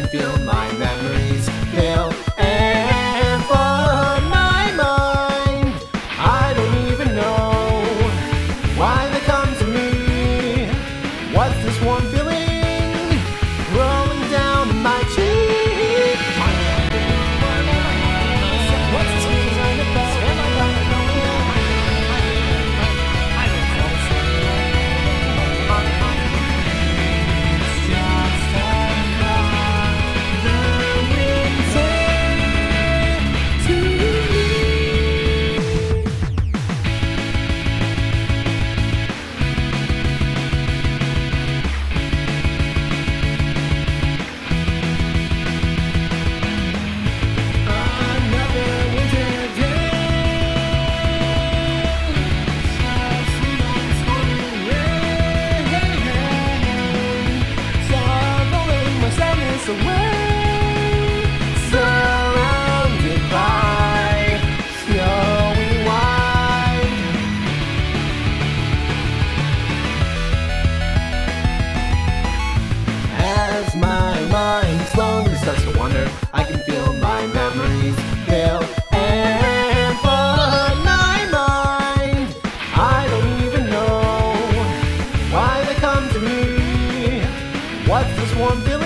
feel my memories pale and flood my mind. I don't even know why they come to me. What's this warm feeling rolling down my cheek? What's this feeling about? Am I gonna know? Away, surrounded by snowy white. As my mind slowly starts to wander, I can feel my memories pale and flood my mind. I don't even know why they come to me. What's this warm feeling